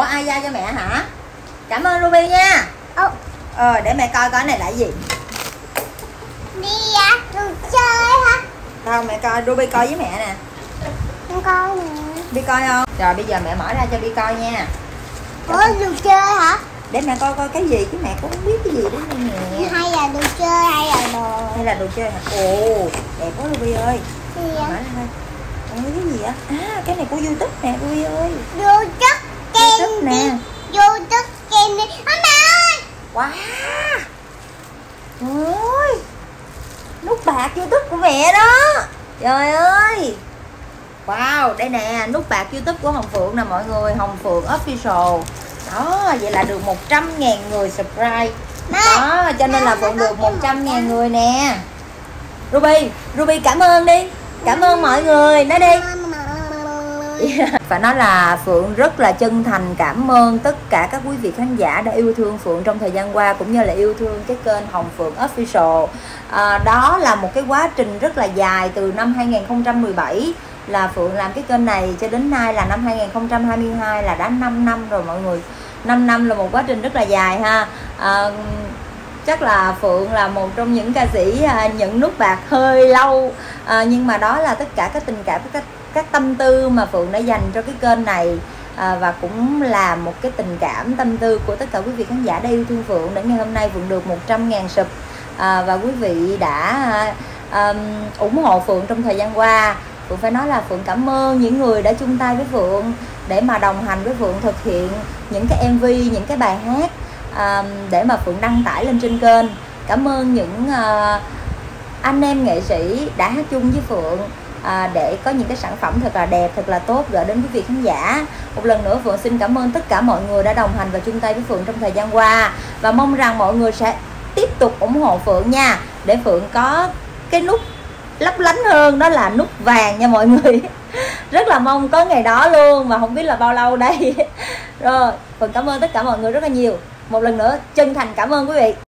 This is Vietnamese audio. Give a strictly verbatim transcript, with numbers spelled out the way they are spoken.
ai giao cho mẹ hả? Cảm ơn Ruby nha. Ồ. Ờ để mẹ coi coi này là gì. Đi à, đồ chơi hả? Không, mẹ coi, Ruby coi với mẹ nè. Con coi nè. Bi coi không? Rồi bây giờ mẹ mở ra cho Bi coi nha. Ủa, đồ chơi hả? Để mẹ coi coi cái gì chứ mẹ cũng không biết cái gì đó nè. Hay là đồ chơi hay là đồ? Hay là đồ chơi hả? Ồ, đẹp quá Ruby ơi. Gì Mở vậy? ra coi. Ôi, cái gì á? À, cái này của YouTube nè Ruby ơi. Đồ chất YouTube nè. Đồ chất candy. Mẹ ơi. Wow. Trời ơi. Nút bạc YouTube của mẹ đó. Trời ơi. Wow, đây nè, nút bạc YouTube của Hồng Phượng nè mọi người, Hồng Phượng Official. Đó, vậy là được một trăm ngàn người subscribe. Đó, cho nên là Phượng được một trăm ngàn người nè. Ruby, Ruby cảm ơn đi. Cảm ơn mọi người, nói đi. Phải nói là Phượng rất là chân thành cảm ơn tất cả các quý vị khán giả đã yêu thương Phượng trong thời gian qua, cũng như là yêu thương cái kênh Hồng Phượng Official. À, đó là một cái quá trình rất là dài, từ năm hai nghìn không trăm mười bảy là Phượng làm cái kênh này cho đến nay là năm hai nghìn không trăm hai mươi hai, là đã năm năm rồi mọi người. Năm năm là một quá trình rất là dài ha. À, chắc là Phượng là một trong những ca sĩ à, nhận nút bạc hơi lâu, à, nhưng mà đó là tất cả các tình cảm, các các tâm tư mà Phượng đã dành cho cái kênh này, à, và cũng là một cái tình cảm tâm tư của tất cả quý vị khán giả đã yêu thương Phượng. Đến ngày hôm nay Phượng được một trăm ngàn sub, à, và quý vị đã à, ủng hộ Phượng trong thời gian qua. Phượng phải nói là Phượng cảm ơn những người đã chung tay với Phượng để mà đồng hành với Phượng thực hiện những cái em vê, những cái bài hát à, để mà Phượng đăng tải lên trên kênh. Cảm ơn những à, anh em nghệ sĩ đã hát chung với Phượng à, để có những cái sản phẩm thật là đẹp, thật là tốt gửi đến quý vị khán giả. Một lần nữa Phượng xin cảm ơn tất cả mọi người đã đồng hành và chung tay với Phượng trong thời gian qua, và mong rằng mọi người sẽ tiếp tục ủng hộ Phượng nha, để Phượng có cái nút lấp lánh hơn, đó là nút vàng nha mọi người. Rất là mong có ngày đó luôn, mà không biết là bao lâu đây. Rồi Phượng cảm ơn tất cả mọi người rất là nhiều. Một lần nữa chân thành cảm ơn quý vị.